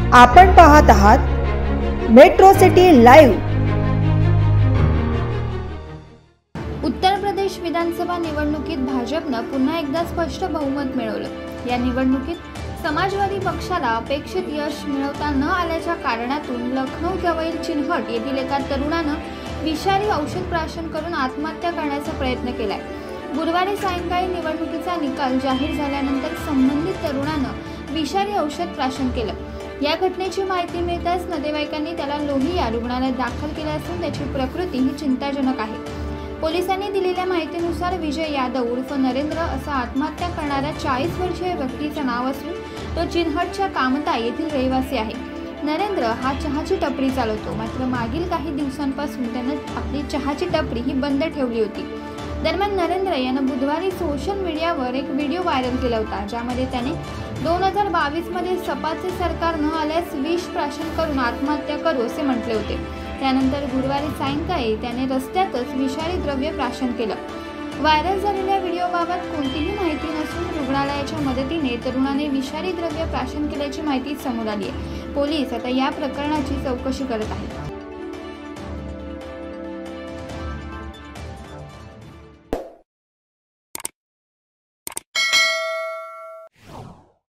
आपण पाहत आहात metro city live. Uttar Pradesh विधानसभा निवडणुकीत भाजपनं पुन्हा एकदा स्पष्ट बहुमत मिळवलं। या निवडणुकीत समाजवादी पक्षाला अपेक्षित यश मिळवता न आल्याच्या कारणातून लखनौ जवळील चिनहट येथील एका तरुणानं विषारी औषध प्राशन करून आत्महत्या करण्याचा प्रयत्न केलाय। गुरुवारी सायंकाळी निवडणुकीचा निकाल जाहीर झाल्यानंतर संबंधित तरुणानं विषारी औषध प्राशन केलं। या घटनेची माहिती मिळताच नातेवाईकांनी त्याला लोहिया रुग्णालयात दाखल केले असून त्याची प्रकृती ही चिंताजनक आहे। पोलिसांनी दिलेल्या माहितीनुसार विजय यादव उर्फ नरेंद्र असा आत्महत्या करणाऱ्या 40 वर्षीय व्यक्तीचं नाव असून तो चिनहटच्या कामता येथील रहिवासी आहे। नरेंद्र हा चहाची टपरी चालवतो, मात्र मागील काही दिवसांपासून त्याने आपली चहाची टपरी ही बंद ठेवली होती। दरम्यान नरेंद्र यानं बुधवारी सोशल मीडियावर एक व्हिडिओ व्हायरल केला होता, ज्यामध्ये त्याने 2022 मध्ये सपाचे सरकार न आल्यास विष प्राशन करून आत्महत्या करू असे म्हटले होते। त्यानंतर गुरुवारी सायंकाळी त्याने रस्त्यातच विषारी द्रव्य प्राशन केलं। व्हायरल झालेल्या व्हिडिओबाबत कोणतीही माहिती नसून रुग्णालयाच्या मदतीने तरुणाने विषारी द्रव्य प्राशन केल्याची माहिती समोर आली आहे। पोलीस आता या प्रकरणाची चौकशी करत आहेत।